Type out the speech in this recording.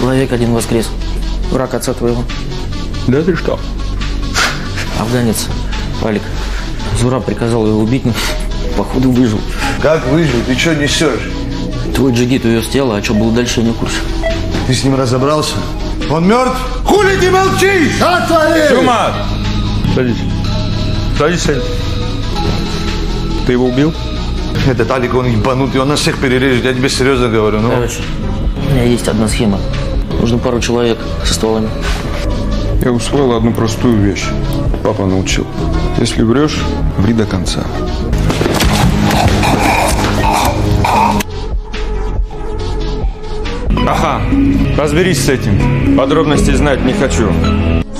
Человек один воскрес. Враг отца твоего. Да ты что? Афганец. Алик. Зураб приказал его убить, но походу выжил. Как выжил? Ты что несешь? Твой джигит увез тело, а что было дальше, я не в курсе. Ты с ним разобрался? Он мертв? Хули ты молчишь? А твои! Тёма! Садись. Садись. Ты его убил? Этот Алик, он ебанутый, он нас всех перережет, я тебе серьезно говорю. Ну. Короче, у меня есть одна схема. Нужно пару человек со стволами. Я усвоил одну простую вещь. Папа научил. Если врешь, ври до конца. Ага, разберись с этим. Подробностей знать не хочу.